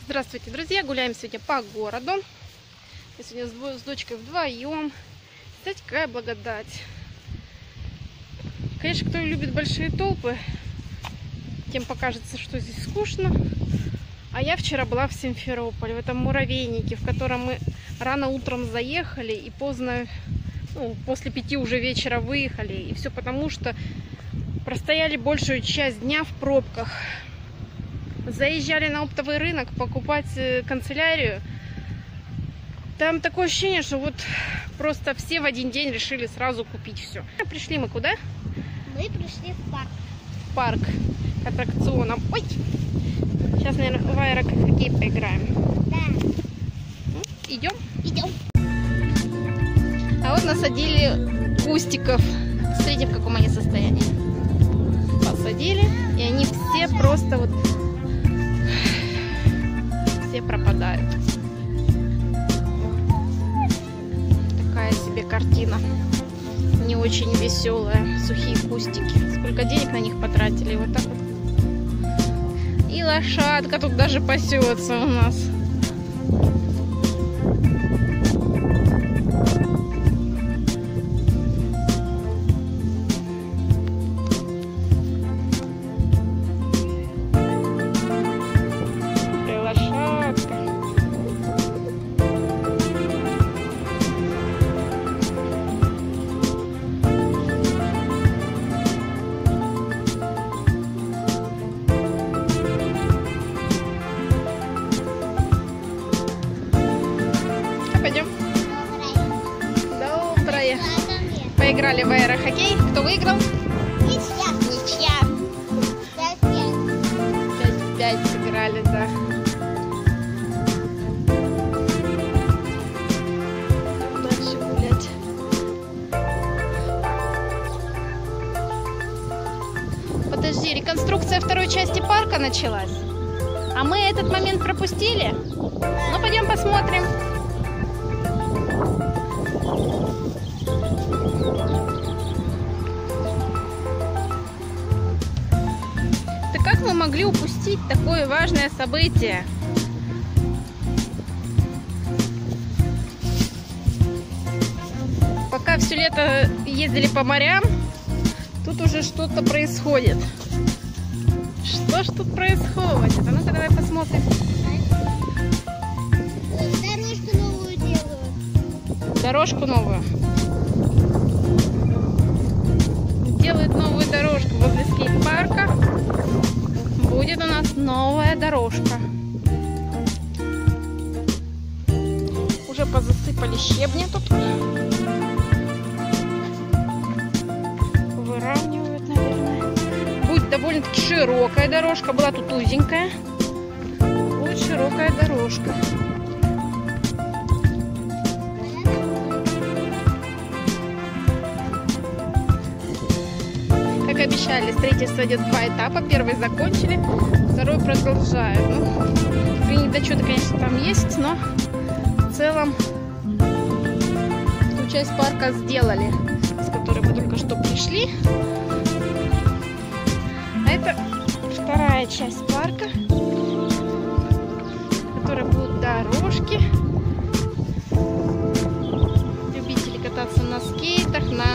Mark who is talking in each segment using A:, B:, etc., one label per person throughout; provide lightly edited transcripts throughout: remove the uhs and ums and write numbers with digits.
A: Здравствуйте, друзья! Гуляем сегодня по городу. Я сегодня с дочкой вдвоем. Знаете, какая благодать. Конечно, кто любит большие толпы, тем покажется, что здесь скучно. А я вчера была в Симферополе, в этом муравейнике, в котором мы рано утром заехали и поздно, после 5 уже вечера выехали. И все потому, что простояли большую часть дня в пробках. Заезжали на оптовый рынок покупать канцелярию. Там такое ощущение, что вот просто все в один день решили сразу купить все. Пришли мы куда?
B: Мы пришли в парк.
A: В парк к аттракционам. Ой! Сейчас, наверное, в аэрохоккей поиграем.
B: Да.
A: Идем?
B: Идем.
A: А вот насадили кустиков. Смотрите, в каком они состоянии. Посадили, и они все просто вот... все пропадают. Такая себе картина. Не очень веселая. Сухие кустики. Сколько денег на них потратили. Вот так вот. И лошадка тут даже пасется у нас. Пойдем. Доброе. Поиграли в аэрохоккей. Кто выиграл?
B: Ничья.
A: Ничья.
B: 5-5.
A: 5-5 сыграли, да. Дальше гулять. Подожди, реконструкция второй части парка началась. А мы этот момент пропустили? Ну, пойдем посмотрим. Да как мы могли упустить такое важное событие? Пока все лето ездили по морям, тут уже что-то происходит. Что ж тут происходит? А ну-ка давай посмотрим.
B: Дорожку новую делают.
A: Дорожку новую. Делают новую дорожку возле скейт-парка. Будет у нас новая дорожка. Уже позасыпали щебни тут. Выравнивают, наверное. Будет довольно-таки широкая дорожка. Была тут узенькая. Будет широкая дорожка. Как обещали, строительство идет 2 этапа. Первый закончили, второй продолжают. Ну, недочеты, конечно, там есть, но в целом ту часть парка сделали, с которой мы только что пришли. А это вторая часть парка, в которой будут дорожки. Любители кататься на скейтах, на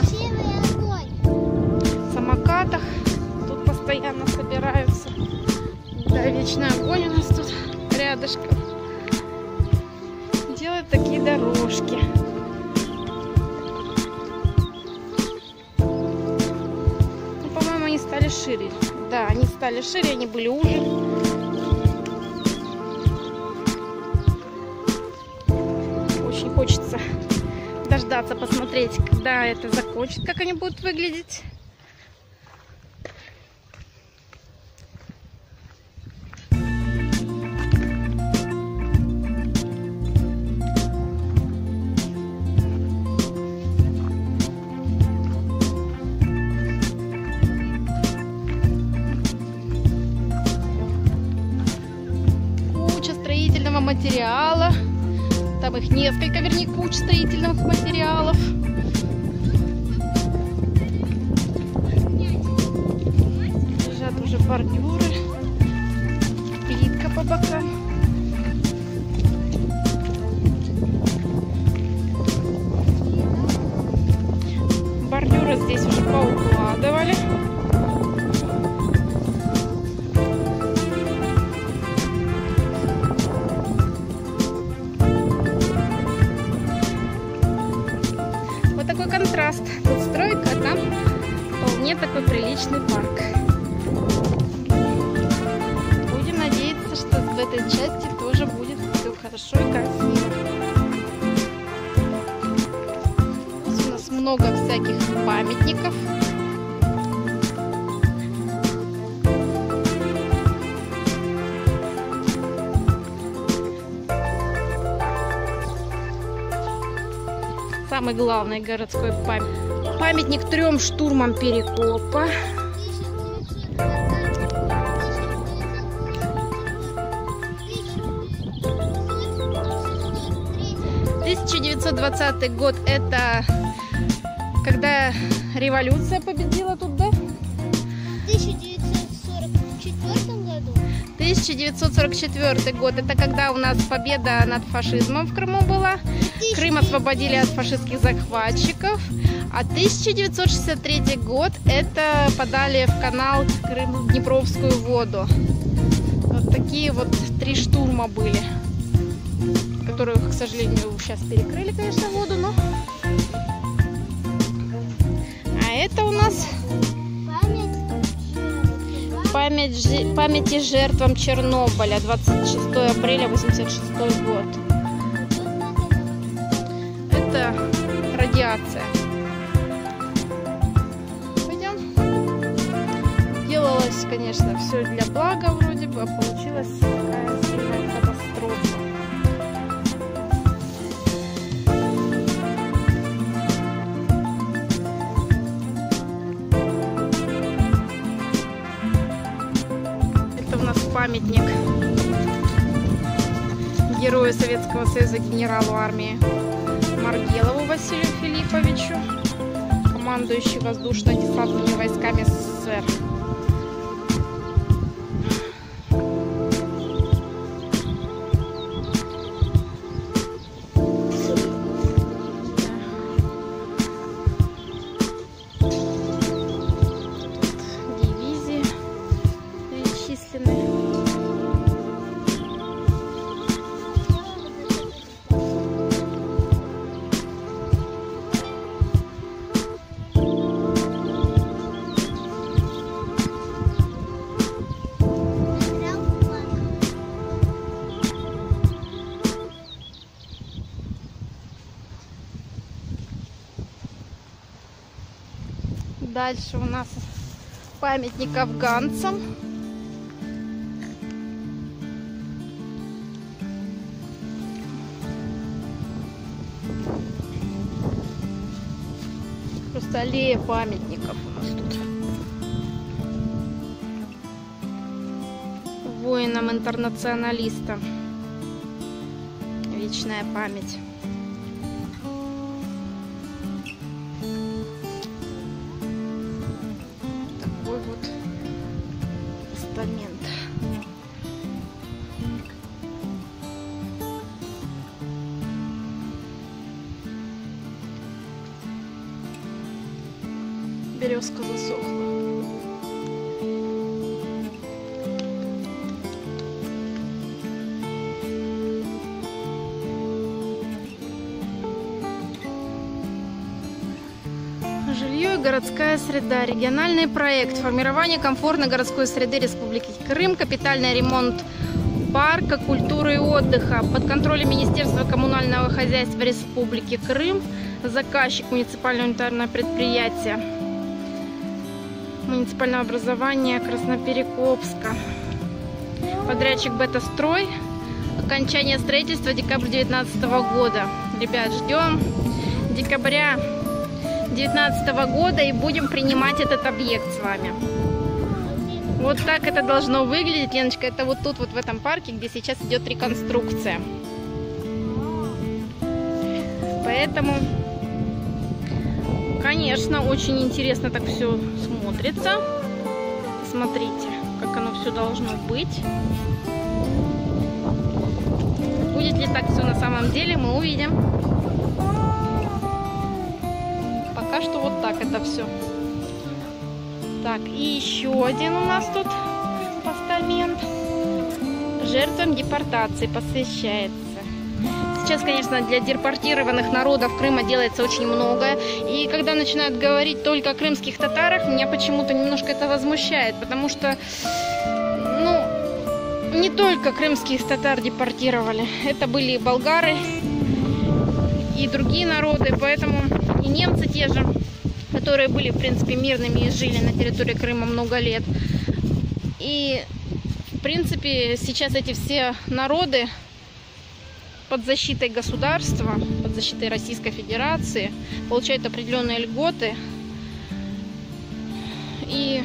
A: самокатах. Тут постоянно собираются. Да, вечный огонь у нас тут рядышком. Делают такие дорожки. Ну, по-моему, они стали шире. Да, они стали шире, они были уже. Очень хочется дождаться, посмотреть, когда это закончит, как они будут выглядеть. Материала. Там их несколько, вернее, куч строительных материалов. Лежат уже бордюры. Плитка по бокам. бесконечный парк. Будем надеяться, что в этой части тоже будет все хорошо и красиво. Здесь у нас много всяких памятников. Самый главный городской памятник 3 штурмам Перекопа. «1920 год» — это когда революция победила тут, да?
B: В 1944 году.
A: 1944 год — это когда у нас победа над фашизмом в Крыму была. Крым освободили от фашистских захватчиков. А 1963 год — это подали в канал Крым Днепровскую воду. Вот такие вот 3 штурма были, которые, к сожалению, сейчас перекрыли, конечно, воду, но... А это у нас памяти жертвам Чернобыля, 26 апреля 1986 год. Это радиация. Пойдем. Делалось, конечно, все для блага вроде бы, а получилась такая сильная катастрофа. Это у нас памятник герою Советского Союза, генералу армии Маргелову Василию Филипповичу, командующий воздушно-десантными войсками СССР. Дивизии перечислены. Дальше у нас памятник афганцам. Просто аллея памятников у нас тут. Воинам-интернационалистам. Вечная память. Такой вот постамент. Березка засохла. Жилье и городская среда. Региональный проект формирования комфортной городской среды Республики Крым. Капитальный ремонт парка культуры и отдыха под контролем Министерства коммунального хозяйства Республики Крым. Заказчик — муниципальное унитарное предприятие муниципального образования Красноперекопска. Подрядчик «Бета-строй». Окончание строительства декабрь 2019 года. Ребят, ждем декабря 2019 года и будем принимать этот объект с вами. Вот так это должно выглядеть, Леночка. Это вот тут, вот в этом парке, где сейчас идет реконструкция. Поэтому, конечно, очень интересно так все смотрится. Смотрите, как оно все должно быть. Будет ли так все на самом деле, мы увидим. Пока что вот так это все. Так, и еще один у нас тут постамент. Жертвам депортации посвящается. Сейчас, конечно, для депортированных народов Крыма делается очень многое. И когда начинают говорить только о крымских татарах, меня почему-то немножко это возмущает. Потому что, ну, не только крымских татар депортировали. Это были и болгары, и другие народы. Поэтому и немцы те же, которые были, в принципе, мирными и жили на территории Крыма много лет. И, в принципе, сейчас эти все народы под защитой государства, под защитой Российской Федерации получают определенные льготы. И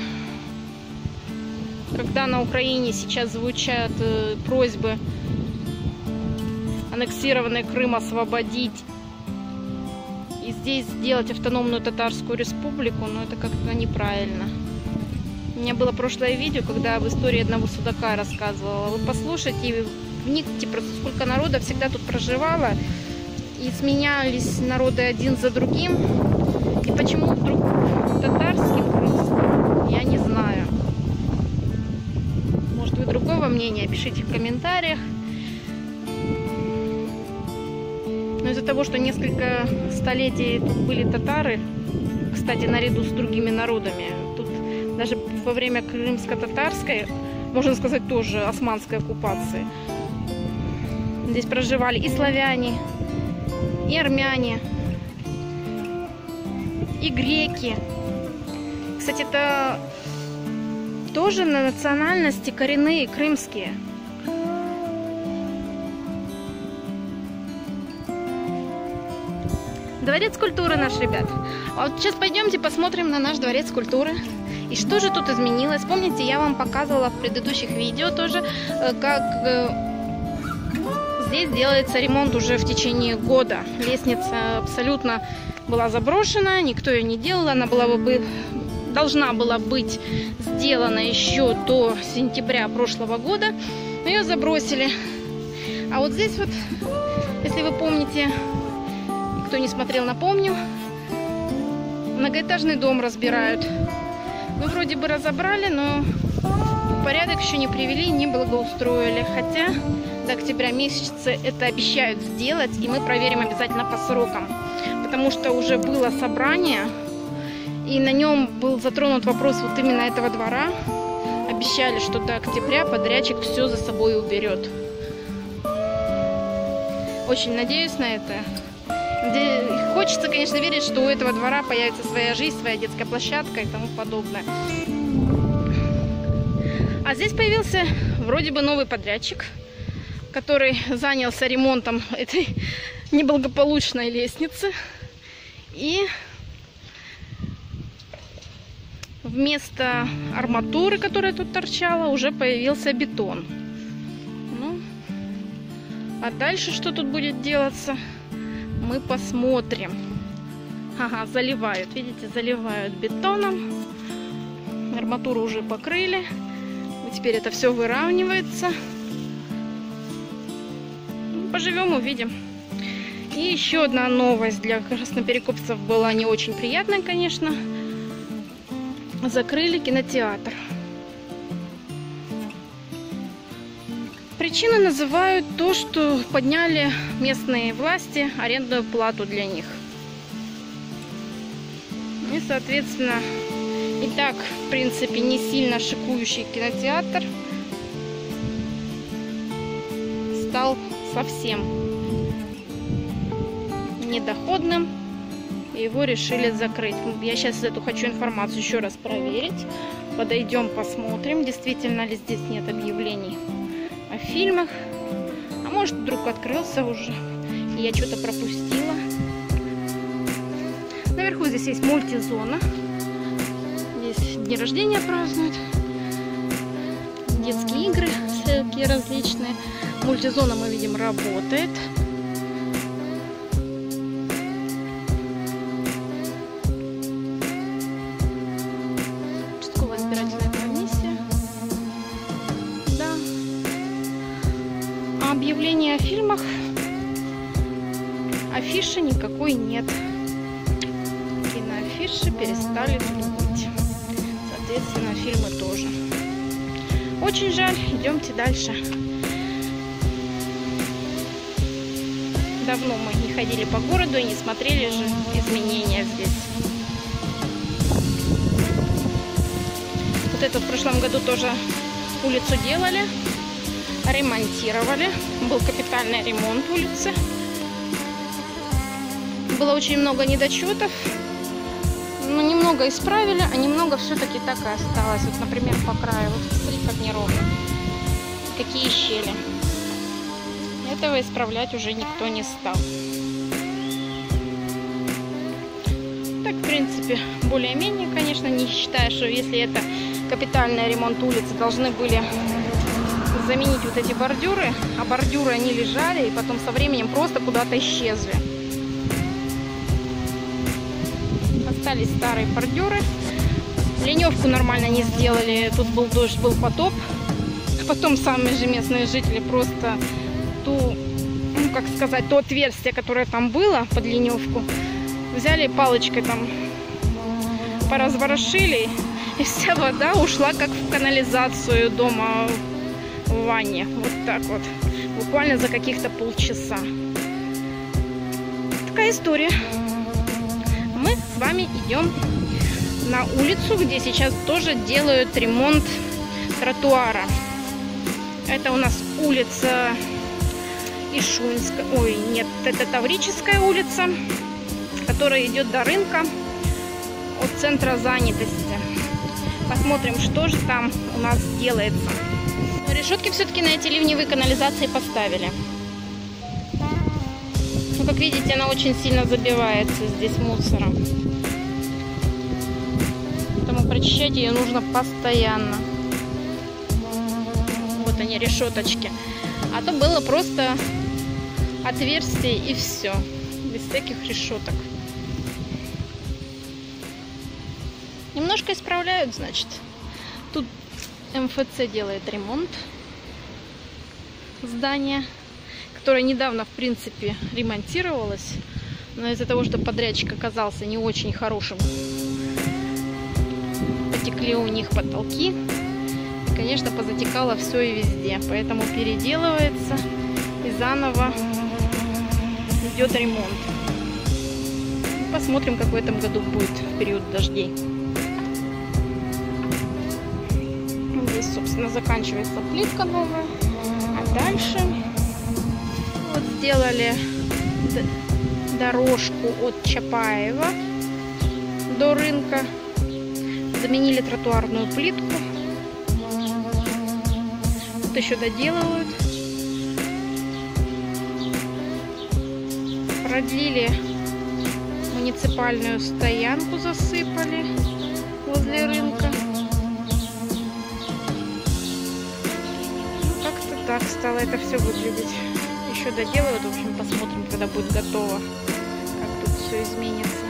A: когда на Украине сейчас звучат просьбы аннексированный Крым освободить и здесь сделать автономную татарскую республику, но это как-то неправильно. У меня было прошлое видео, когда в истории одного судака рассказывала. Вы послушайте и вникните просто, сколько народа всегда тут проживало. И сменялись народы один за другим. И почему вдруг татарским крымским, я не знаю. Может, вы другого мнения, пишите в комментариях. Но из-за того, что несколько столетий тут были татары, кстати, наряду с другими народами, тут даже во время крымско-татарской, можно сказать, тоже османской оккупации, здесь проживали и славяне, и армяне, и греки. Кстати, это тоже на национальности коренные крымские. Дворец культуры наш, ребят. А вот сейчас пойдемте посмотрим на наш дворец культуры. И что же тут изменилось? Помните, я вам показывала в предыдущих видео тоже, как здесь делается ремонт уже в течение года. Лестница абсолютно была заброшена, никто ее не делал. Она должна была быть сделана еще до сентября прошлого года, но ее забросили. А вот здесь вот, если вы помните, кто не смотрел, напомню, многоэтажный дом разбирают. Ну, вроде бы разобрали, но в порядок еще не привели, не благоустроили. Хотя до октября месяца это обещают сделать, и мы проверим обязательно по срокам. Потому что уже было собрание, и на нем был затронут вопрос вот именно этого двора. Обещали, что до октября подрядчик все за собой уберет. Очень надеюсь на это. Хочется, конечно, верить, что у этого двора появится своя жизнь, своя детская площадка и тому подобное. А здесь появился вроде бы новый подрядчик, который занялся ремонтом этой неблагополучной лестницы. И вместо арматуры, которая тут торчала, уже появился бетон. Ну, а дальше что тут будет делаться, мы посмотрим. Ага, заливают, видите, заливают бетоном. Арматуру уже покрыли. Теперь это все выравнивается. Поживем, увидим. И еще одна новость для красноперекопцев была не очень приятная, конечно. Закрыли кинотеатр. Причиной называют то, что подняли местные власти арендную плату для них. И, соответственно, и так, в принципе, не сильно шикующий кинотеатр стал совсем недоходным, и его решили закрыть. Я сейчас эту хочу информацию еще раз проверить. Подойдем, посмотрим, действительно ли здесь нет объявлений о фильмах. А может, вдруг открылся уже, и я что-то пропустила. Наверху здесь есть мультизона. Здесь дни рождения празднуют. Детские игры всякие различные. Мультизона, мы видим, работает. Участковая избирательная комиссия. Да. А объявления о фильмах, афиши никакой нет. Киноафиши перестали тут быть. Соответственно, фильмы тоже. Очень жаль. Идемте дальше. Давно мы не ходили по городу и не смотрели же изменения здесь. Вот это в прошлом году тоже улицу делали, ремонтировали. Был капитальный ремонт улицы. Было очень много недочетов. Но немного исправили, а немного все-таки так и осталось. Вот, например, по краю. Вот смотри, как неровно. Какие щели. Этого исправлять уже никто не стал. Так, в принципе, более-менее, конечно, не считая, что если это капитальный ремонт улицы, должны были заменить вот эти бордюры, а бордюры они лежали и потом со временем просто куда-то исчезли. Остались старые бордюры. Ливневку нормально не сделали. Тут был дождь, был потоп. А потом сами же местные жители просто ту, ну как сказать, то отверстие, которое там было под ливневку, взяли палочкой там, поразворошили, и вся вода ушла как в канализацию дома в ванне. Вот так вот. Буквально за каких-то полчаса. Такая история. Мы с вами идем на улицу, где сейчас тоже делают ремонт тротуара. Это у нас улица Ишунская. Ой, нет, это Таврическая улица, которая идет до рынка от центра занятости. Посмотрим, что же там у нас делается. Но решетки все-таки на эти ливневые канализации поставили. Ну, как видите, она очень сильно забивается здесь мусором. Поэтому прочищать ее нужно постоянно. Вот они, решеточки. А то было просто отверстие и все. Без всяких решеток. Немножко исправляют, значит. Тут МФЦ делает ремонт здания, которое недавно, в принципе, ремонтировалось. Но из-за того, что подрядчик оказался не очень хорошим, потекли у них потолки. И, конечно, позатекало все и везде. Поэтому переделывается и заново идет ремонт. Посмотрим, как в этом году будет в период дождей. Здесь, собственно, заканчивается плитка новая. А дальше вот сделали дорожку от Чапаева до рынка. Заменили тротуарную плитку. Тут еще доделывают. Продлили муниципальную стоянку, засыпали возле рынка. Как-то так стало это все выглядеть. Еще доделают, в общем, посмотрим, когда будет готово, как тут все изменится.